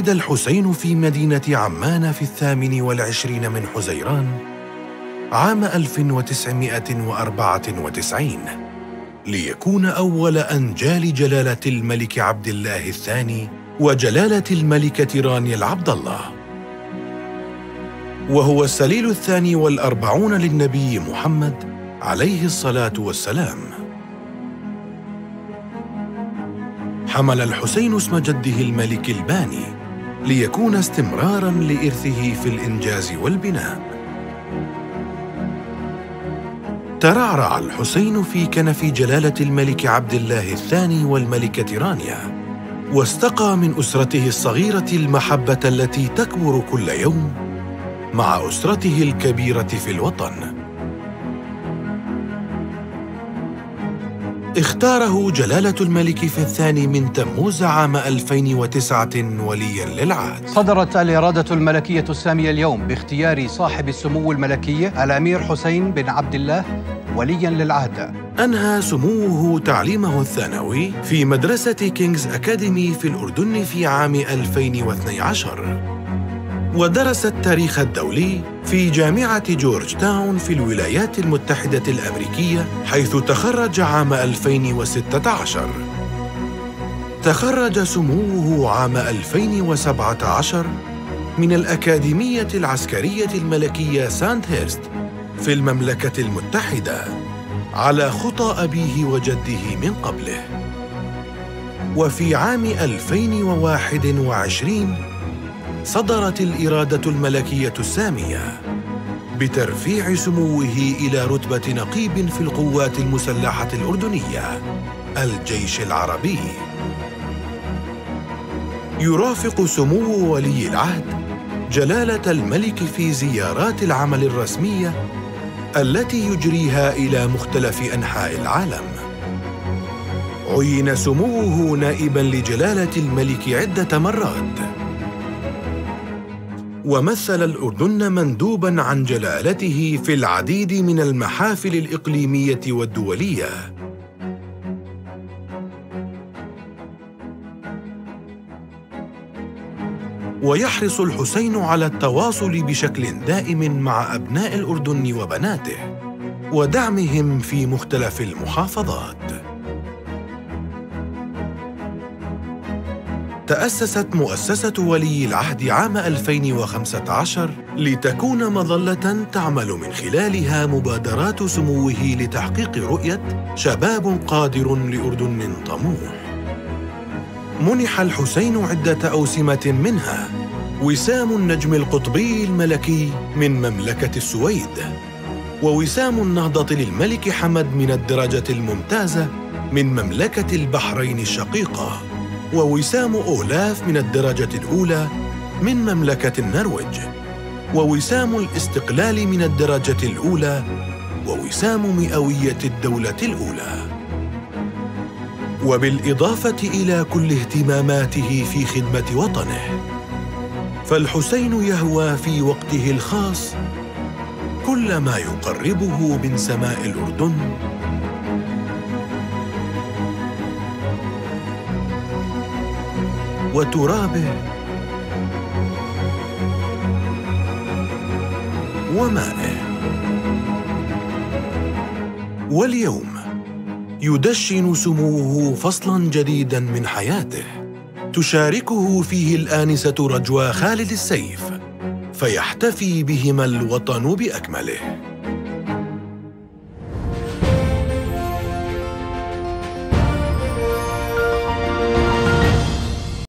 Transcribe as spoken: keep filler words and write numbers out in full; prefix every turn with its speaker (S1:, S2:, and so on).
S1: الحسين في مدينة عمان في الثامن والعشرين من حزيران عام ألف وتسعمائة وأربعة وتسعين ليكون أول أنجال جلالة الملك عبد الله الثاني وجلالة الملكة رانيا العبد الله، وهو السليل الثاني والأربعون للنبي محمد عليه الصلاة والسلام. حمل الحسين اسم جده الملك الباني ليكون استمراراً لإرثه في الإنجاز والبناء. ترعرع الحسين في كنف جلالة الملك عبد الله الثاني والملكة رانيا، واستقى من أسرته الصغيرة المحبة التي تكبر كل يوم مع أسرته الكبيرة في الوطن. اختاره جلالة الملك في الثاني من تموز عام ألفين وتسعة ولياً للعهد.
S2: صدرت الإرادة الملكية السامية اليوم باختيار صاحب السمو الملكي الأمير حسين بن عبد الله ولياً للعهد.
S1: أنهى سموه تعليمه الثانوي في مدرسة كينغز أكاديمي في الأردن في عام ألفين واثني عشر، ودرس التاريخ الدولي في جامعة جورج تاون في الولايات المتحدة الأمريكية، حيث تخرج عام ألفين وستة عشر. تخرج سموه عام ألفين وسبعة عشر من الأكاديمية العسكرية الملكية ساندهيرست في المملكة المتحدة على خطى أبيه وجده من قبله. وفي عام ألفين وواحد وعشرين صدرت الإرادة الملكية السامية بترفيع سموه إلى رتبة نقيب في القوات المسلحة الأردنية الجيش العربي. يرافق سمو ولي العهد جلالة الملك في زيارات العمل الرسمية التي يجريها إلى مختلف أنحاء العالم. عين سموه نائباً لجلالة الملك عدة مرات، ومثل الأردن مندوباً عن جلالته في العديد من المحافل الإقليمية والدولية. ويحرص الحسين على التواصل بشكل دائم مع أبناء الأردن وبناته ودعمهم في مختلف المحافظات. تأسست مؤسسة ولي العهد عام ألفين وخمسة عشر لتكون مظلة تعمل من خلالها مبادرات سموه لتحقيق رؤية شباب قادر لأردن طموح. منح الحسين عدة أوسمة، منها وسام النجم القطبي الملكي من مملكة السويد، ووسام النهضة للملك حمد من الدرجة الممتازة من مملكة البحرين الشقيقة، ووسام أولاف من الدرجة الأولى من مملكة النرويج، ووسام الاستقلال من الدرجة الأولى، ووسام مئوية الدولة الأولى. وبالإضافة إلى كل اهتماماته في خدمة وطنه، فالحسين يهوى في وقته الخاص كل ما يقربه من سماء الأردن وترابه ومائه. واليوم يدشن سموه فصلاً جديداً من حياته تشاركه فيه الآنسة رجوى خالد السيف، فيحتفي بهما الوطن بأكمله.